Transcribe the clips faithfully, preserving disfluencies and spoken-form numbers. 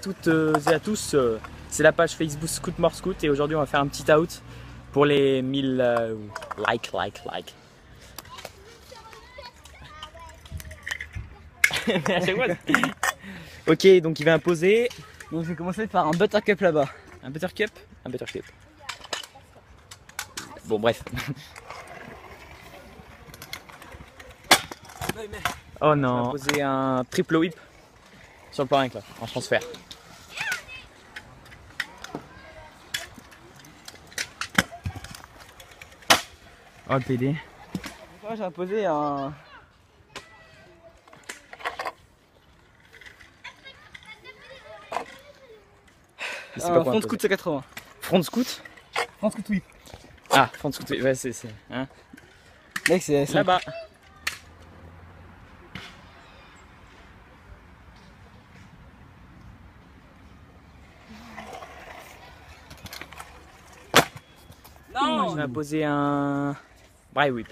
toutes et à tous, c'est la page Facebook Scout More Scout et aujourd'hui on va faire un petit out pour les mille euh, like, like, like. Ok, donc il va imposer. Donc je vais commencer par un buttercup là-bas. Un buttercup Un buttercup. Bon, bref. Oh non. Il va imposer un triple whip sur le plan là, en transfert. Oh le P D. Moi j'ai imposé un... un front scout cent quatre-vingts. Front scout Front scout whip. Ah, front scout whip, ouais c'est... Hein. Mec c'est là-bas. Non, je vais imposer un braille whip.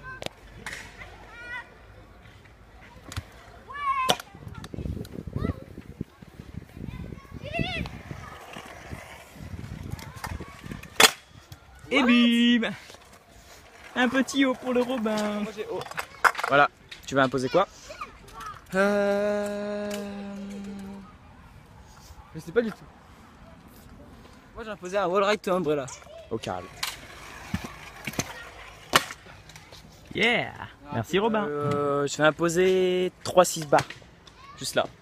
Et bim! Un petit haut pour le Robin. Moi j'ai haut. Voilà, tu vas imposer quoi? Euh... Je sais pas du tout. Moi j'ai imposé un wall ride to umbrella. Au carré. Yeah! Merci Robin. Euh, je vais imposer trois six barres. Juste là.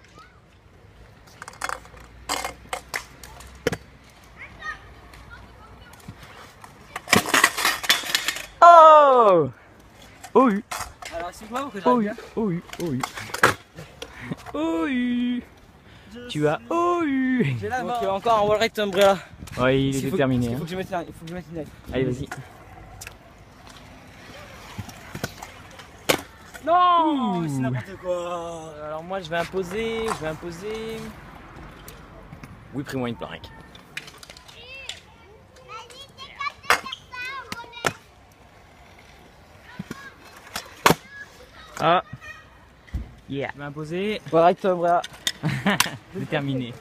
Oh! Oh oui. Alors explique-moi pourquoi Oh oui. j'arrive Oh oui. Oh oui. Oh oui. Tu as oh oui. J'ai là donc, euh, encore un wall ride to umbrella. Ouais, il est faut, déterminé. Il hein. faut que je mette, il faut que je mette une lettre. Allez, vas-y. Non, c'est n'importe quoi. Alors moi je vais imposer, je vais imposer. Oui, pris-moi une planque. Ah. Yeah. Je vais imposer. Wall ride to umbrella. Déterminé.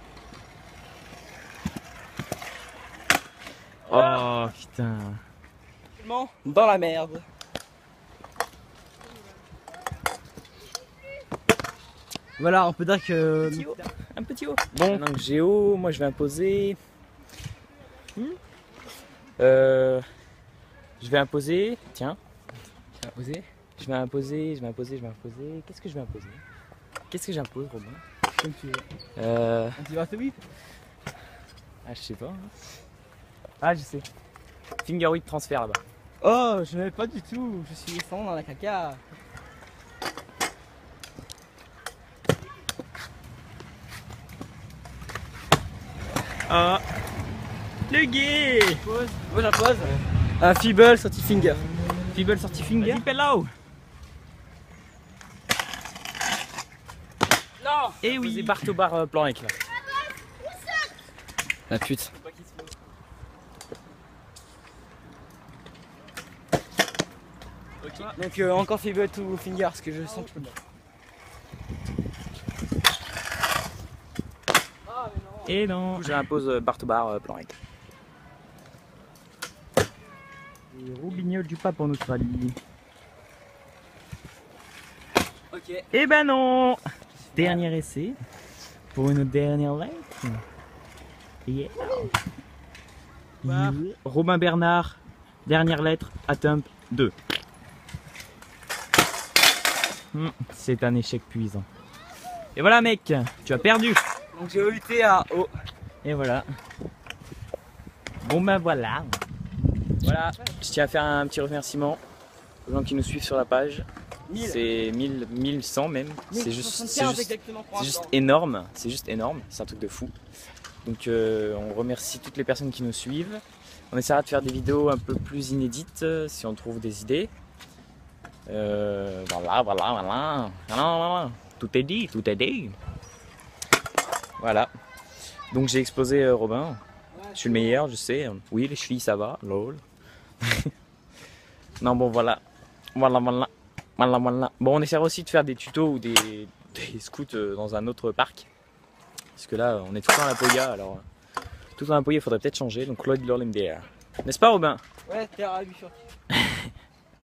Oh putain. Dans la merde. Voilà, on peut dire que... Un petit haut. Un petit haut. Bon, maintenant que j'ai haut, moi je vais imposer. Hmm. Euh, je vais imposer. Tiens. Je vais imposer. Je vais imposer, je vais imposer, je vais imposer. Qu'est-ce que je vais imposer? Qu'est-ce que j'impose, Robin? Comme tu veux. Euh... Un petit bracelet whip. Ah, je sais pas. Hein. Ah, je sais. Finger whip transfert là-bas. Oh, je n'avais pas du tout. Je suis descendu dans la caca. Ah, le gay. Pose. Moi j'impose un feeble sorti finger. Feeble sorti finger. Vas-y, pelao. Non. Et oui. C'est bar to bar euh, plan avec là. La pute. Donc euh, encore feeble to finger parce que je sens que je peux pas. Et non. J'impose euh, bar to bar euh, plan avec. Et Roubignol du pape en Australie. Ok. Et ben non. Dernier essai pour une dernière lettre. Yeah. Wow. Robin Bernard, dernière lettre, Attempt deux. Hmm, c'est un échec puissant. Et voilà mec, tu as perdu. Donc j'ai évité à haut. Et voilà. Bon ben voilà. Voilà, je tiens à faire un petit remerciement aux gens qui nous suivent sur la page. C'est mille, mille cent même. C'est juste, c'est juste, c'est juste énorme. C'est juste énorme. C'est un truc de fou. Donc euh, on remercie toutes les personnes qui nous suivent. On essaiera de faire des vidéos un peu plus inédites euh, si on trouve des idées. Euh, voilà, voilà, voilà, voilà, voilà. Tout est dit, tout est dit. Voilà. Donc j'ai explosé euh, Robin. Je suis le meilleur, je sais. Oui, les chevilles ça va, lol. Non bon voilà. Voilà, voilà. Voilà, voilà. Bon, on essaiera aussi de faire des tutos ou des, des scouts dans un autre parc. Parce que là, on est tout le temps à la Poya, alors tout le temps à la Poya, il faudrait peut-être changer. Donc Lloyd Lorlimbeer. N'est-ce pas, Robin? Ouais, terre à huit sur